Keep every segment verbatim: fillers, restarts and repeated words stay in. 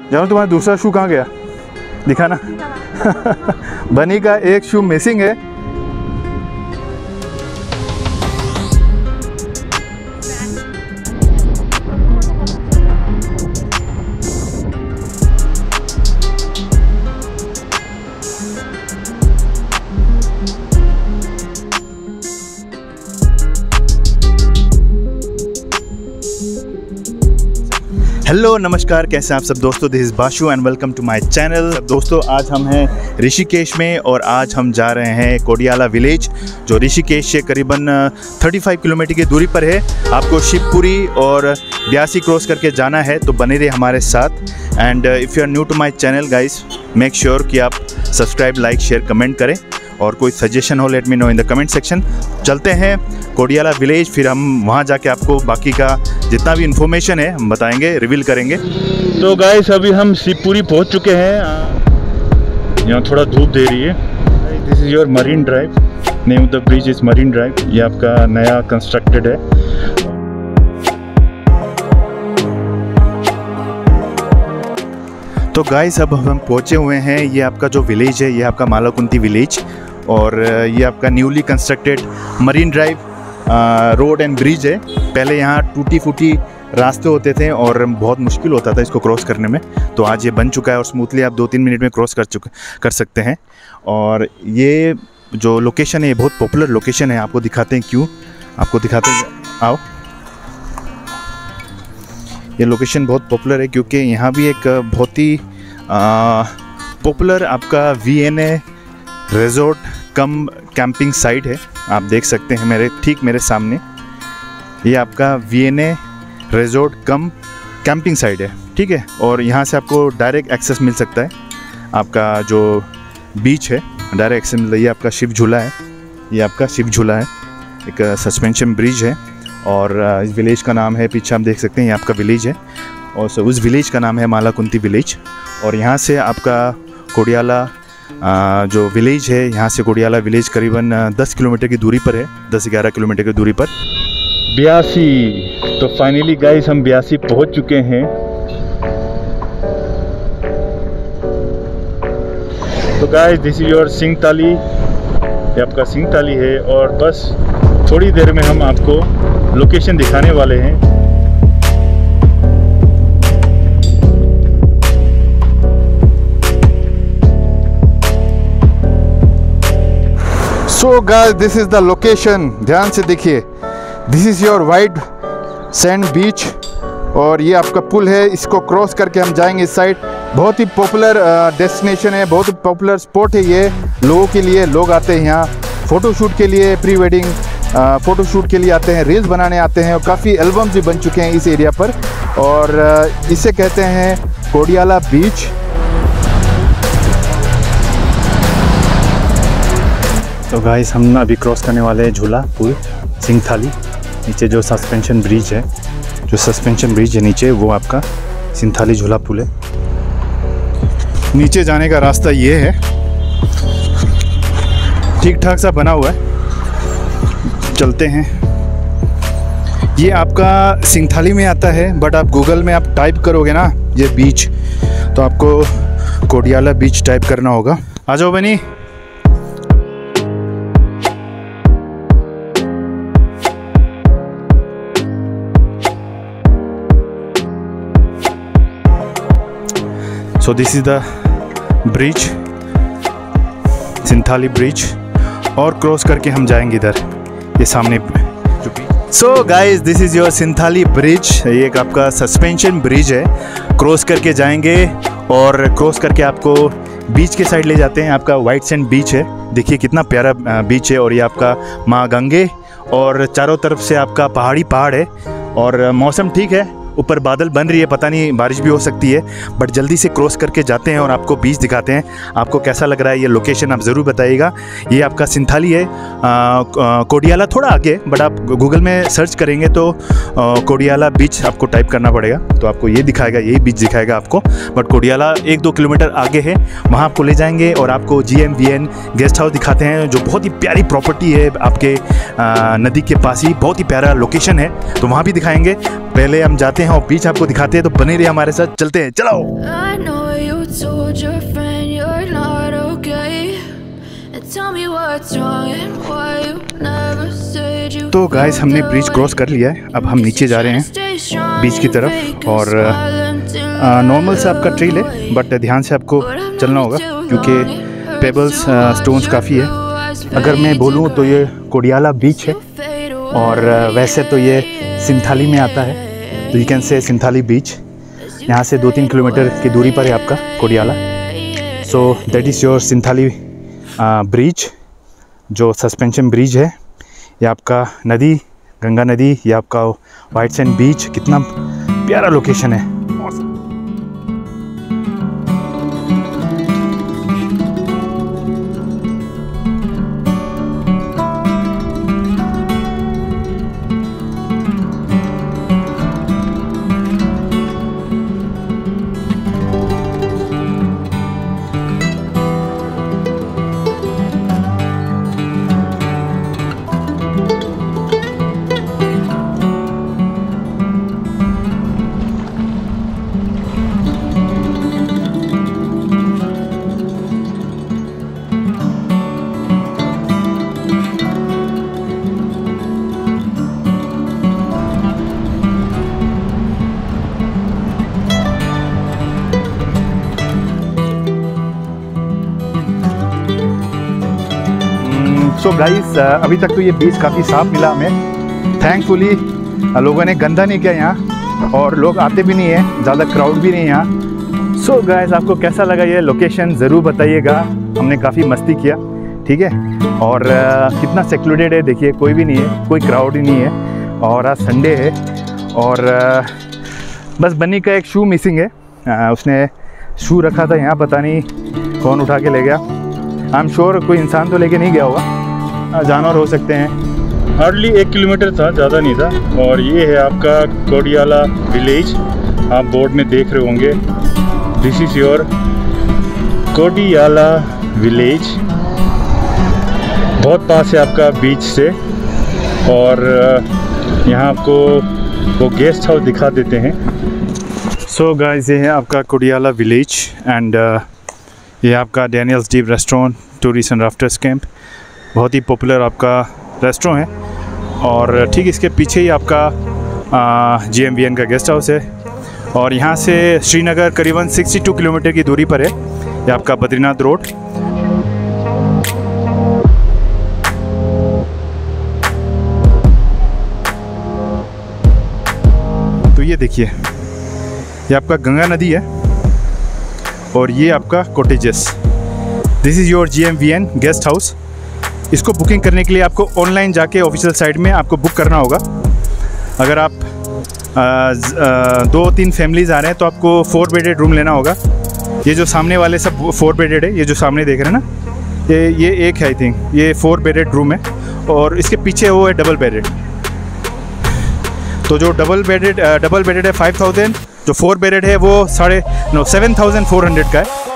जानू तुम्हारा दूसरा शू कहाँ गया? दिखाना। बनी का एक शू मिसिंग है। हेलो नमस्कार, कैसे हैं आप सब दोस्तों? This is Bashu and welcome to my channel. दोस्तों आज हम हैं ऋषिकेश में और आज हम जा रहे हैं कोडियाला विलेज, जो ऋषिकेश से करीबन पैंतीस किलोमीटर की दूरी पर है। आपको शिवपुरी और ब्यासी क्रॉस करके जाना है, तो बने रहिए हमारे साथ। And if you are new to my channel guys, make sure कि आप सब्सक्राइब, लाइक, शेयर, कमेंट करें और कोई सजेशन हो let me know in the comment section. चलते हैं कोडियाला विलेज, फिर हम वहाँ जाके आपको बाकी का जितना भी इन्फॉर्मेशन है हम बताएंगे, रिवील करेंगे। तो गाइस अभी हम शिवपुरी पहुँच चुके हैं। यहाँ थोड़ा धूप दे रही है। This is your Marine Drive, name of the bridge is Marine Drive. ये आपका नया कंस्ट्रक्टेड है। तो गाइस अब हम पहुँचे हुए हैं। ये आपका जो विलेज है, ये आपका मालाकुंती विलेज, और ये आपका newly constructed Marine Drive road and bridge है। पहले यहाँ टूटी फूटी रास्ते होते थे और बहुत मुश्किल होता था इसको क्रॉस करने में, तो आज ये बन चुका है और स्मूथली आप दो तीन मिनट में क्रॉस कर चुके कर सकते हैं। और ये जो लोकेशन है, ये बहुत पॉपुलर लोकेशन है। आपको दिखाते हैं क्यों, आपको दिखाते हैं, आओ। ये लोकेशन बहुत पॉपुलर है क्योंकि यहाँ भी एक बहुत ही पॉपुलर आपका V N A resort cum camping site है। आप देख सकते हैं मेरे ठीक मेरे सामने, ये आपका V N A resort cum camping site है, ठीक है। और यहाँ से आपको डायरेक्ट एक्सेस मिल सकता है। आपका जो बीच है डायरेक्ट एक्सेस मिलता है। ये आपका शिव झूला है, ये आपका शिव झूला है, एक सस्पेंशन ब्रिज है। और इस विलेज का नाम है, पीछे आप देख सकते हैं, ये आपका विलेज है और उस विलेज का नाम है मालाकुंती विलेज। और यहाँ से आपका कोडियाला आ, जो विलेज है, यहाँ से कोडियाला विलेज करीबन दस किलोमीटर की दूरी पर है, दस ग्यारह किलोमीटर की दूरी पर। ब्यासी, तो फाइनली गाइस हम ब्यासी पहुँच चुके हैं। तो guys this is your Singtali, ये आपका सिंगताली है। और बस थोड़ी देर में हम आपको लोकेशन दिखाने वाले हैं। So guys this is the location, ध्यान से देखिए। This is your wide sand beach और ये आपका पुल है, इसको क्रॉस करके हम जाएंगे इस साइड। बहुत ही पॉपुलर डेस्टिनेशन है, बहुत ही पॉपुलर स्पॉट है ये लोगों के लिए। लोग आते हैं यहाँ फ़ोटोशूट के लिए, प्री वेडिंग फ़ोटोशूट के लिए आते हैं, रील्स बनाने आते हैं और काफ़ी एल्बम्स भी बन चुके हैं इस एरिया पर। और इसे कहते हैं कोडियाला बीच। तो गाइस हम अभी क्रॉस करने वाले हैं झूला पुल सिंगथाली। नीचे जो सस्पेंशन ब्रिज है, जो सस्पेंशन ब्रिज है नीचे, वो आपका सिंगथाली झूला पुल है। नीचे जाने का रास्ता ये है, ठीक ठाक सा बना हुआ है। चलते हैं। ये आपका सिंगथाली में आता है, बट आप गूगल में आप टाइप करोगे ना ये बीच, तो आपको कोडियाला बीच टाइप करना होगा। आ जाओ Bunny. So this is the bridge, Singthali bridge, और क्रॉस करके हम जाएंगे इधर, ये सामने। So guys this is your Singthali bridge. ये एक आपका सस्पेंशन ब्रिज है, क्रॉस करके जाएंगे और क्रॉस करके आपको बीच के साइड ले जाते हैं। आपका वाइट सैंड बीच है, देखिए कितना प्यारा बीच है। और ये आपका माँ गंगे और चारों तरफ से आपका पहाड़ी पहाड़ है और मौसम ठीक है। ऊपर बादल बन रही है, पता नहीं बारिश भी हो सकती है, बट जल्दी से क्रॉस करके जाते हैं और आपको बीच दिखाते हैं। आपको कैसा लग रहा है ये लोकेशन, आप ज़रूर बताइएगा। ये आपका सिंगथाली है, कोडियाला थोड़ा आगे, बट आप गूगल में सर्च करेंगे तो कोडियाला बीच आपको टाइप करना पड़ेगा, तो आपको ये दिखाएगा, यही बीच दिखाएगा आपको। बट कोडियाला एक दो किलोमीटर आगे है, वहाँ आपको ले जाएंगे और आपको G M V N guest house दिखाते हैं, जो बहुत ही प्यारी प्रॉपर्टी है आपके आ, नदी के पास ही, बहुत ही प्यारा लोकेशन है, तो वहाँ भी दिखाएंगे। पहले हम जाते हैं और बीच आपको दिखाते हैं, तो बने रहिए हमारे साथ, चलते हैं, चलो। तो गाइस हमने ब्रिज क्रॉस कर लिया है, अब हम नीचे जा रहे हैं बीच की तरफ। और नॉर्मल से आपका ट्रेल है, बट ध्यान से आपको चलना होगा क्योंकि पेबल्स स्टोन्स काफ़ी है। अगर मैं बोलूँ तो ये कोडियाला बीच है, और वैसे तो ये सिंथाली में आता है, तो यू कैन से सिंथाली बीच। यहाँ से दो तीन किलोमीटर की दूरी पर है आपका Kodiyala. So that is your Sinthali bridge, जो सस्पेंशन ब्रिज है। ये आपका नदी, गंगा नदी, ये आपका वाइट सैंड बीच, कितना प्यारा लोकेशन है। सो so गाइस अभी तक तो ये बीच काफ़ी साफ़ मिला हमें, थैंकफुली। लोगों ने गंदा नहीं किया यहाँ, और लोग आते भी नहीं है, ज़्यादा क्राउड भी नहीं है यहाँ। सो so गाइस आपको कैसा लगा ये लोकेशन ज़रूर बताइएगा। हमने काफ़ी मस्ती किया, ठीक है। और uh, कितना सेक्लूडेड है, देखिए कोई भी नहीं है, कोई क्राउड ही नहीं है। और आज संडे है, और uh, बस बन्नी का एक शू मिसिंग है। uh, उसने शू रखा था यहाँ, पता नहीं कौन उठा के ले गया। आई एम श्योर कोई इंसान तो लेके नहीं गया होगा, जानवर हो सकते हैं। हार्डली एक किलोमीटर था, ज़्यादा नहीं था। और ये है आपका कोडियाला विलेज, आप बोर्ड में देख रहे होंगे, this is your Kodiyala village. बहुत पास है आपका बीच से, और यहाँ आपको वो गेस्ट हाउस दिखा देते हैं। सो so गाइस ये है आपका कोडियाला विलेज, एंड ये आपका Daniel's deep restaurant tourist and rafters camp, बहुत ही पॉपुलर आपका रेस्टोरेंट है। और ठीक इसके पीछे ही आपका जी एम वी एन का गेस्ट हाउस है। और यहाँ से श्रीनगर करीबन बासठ किलोमीटर की दूरी पर है, ये आपका बद्रीनाथ रोड। तो ये देखिए, ये आपका गंगा नदी है, और ये आपका cottages. This is your G M V N guest house. इसको बुकिंग करने के लिए आपको ऑनलाइन जाके ऑफिशियल साइट में आपको बुक करना होगा। अगर आप आ, आ, दो तीन फैमिलीज़ आ रहे हैं तो आपको फोर बेडेड रूम लेना होगा। ये जो सामने वाले सब फोर बेडेड है, ये जो सामने देख रहे हैं ना, ये ये एक है, आई थिंक ये फोर बेडेड रूम है। और इसके पीछे वो है डबल बेडेड। तो जो डबल बेडेड डबल बेडेड है फाइव थाउजेंड, जो फोर बेडेड है वो साढ़े नो सेवन थाउजेंड फोर हंड्रेड का है।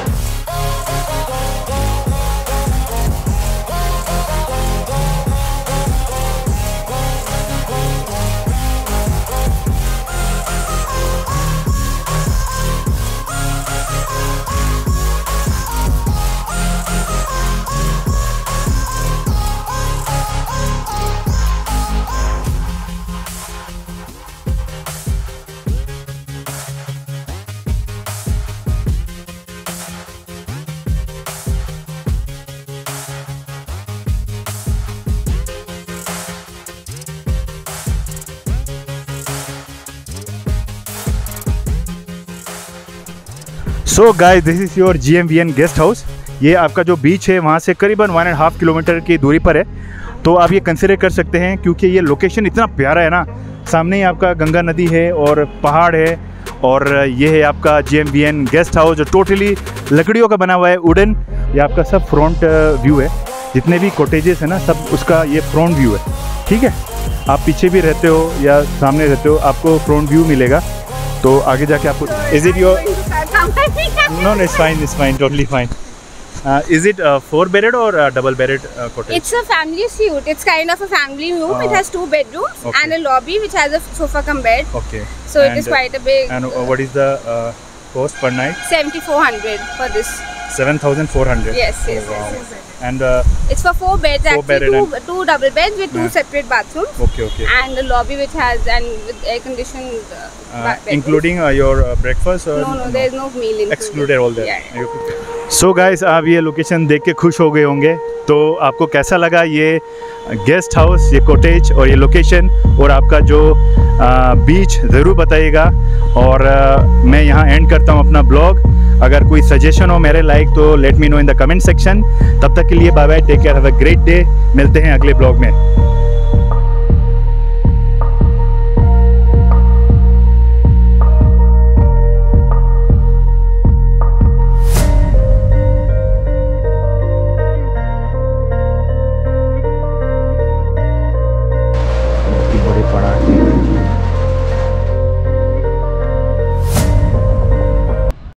So guys this is your G M V N guest house. ये आपका जो बीच है वहाँ से करीबन वन एंड हाफ किलोमीटर की दूरी पर है। तो आप ये कंसिडर कर सकते हैं, क्योंकि ये लोकेशन इतना प्यारा है ना। सामने ही आपका गंगा नदी है और पहाड़ है, और ये है आपका G M V N guest house जो टोटली लकड़ियों का बना हुआ है, वुडन। ये आपका सब फ्रंट व्यू है, जितने भी कॉटेजेस है ना सब उसका ये फ्रंट व्यू है, ठीक है। आप पीछे भी रहते हो या सामने रहते हो, आपको फ्रंट व्यू मिलेगा। तो आगे जाके आपको is it your no no it's fine it's fine totally fine. Uh, is it uh, four bedded or uh, double bedded uh, cottage? It's a family suite. It's kind of a family room. Uh, it has two bedrooms okay. and a lobby which has a sofa cum bed. Okay. So and, it is quite a big. And uh, what is the uh, cost per night? seventy-four hundred for this. seven thousand four hundred. Yes, yes, oh, wow. yes, yes. And uh, it's for four beds. Four actually, two, and... two double beds with two yeah. separate bathrooms. Okay, okay. And a lobby which has and with air conditioned. Uh, uh, including uh, your uh, breakfast? Or no, no, no, there is no meal included. Excluded all that. Yeah, yeah. So guys, आप ये location देख के खुश हो गए होंगे। तो आपको कैसा लगा ये गेस्ट हाउस, ये कॉटेज और ये लोकेशन, और आपका जो बीच ज़रूर बताइएगा। और आ, मैं यहाँ एंड करता हूँ अपना ब्लॉग। अगर कोई सजेशन हो मेरे लाइक तो let me know in the comment section. तब तक के लिए bye bye, take care, have a great day. मिलते हैं अगले ब्लॉग में।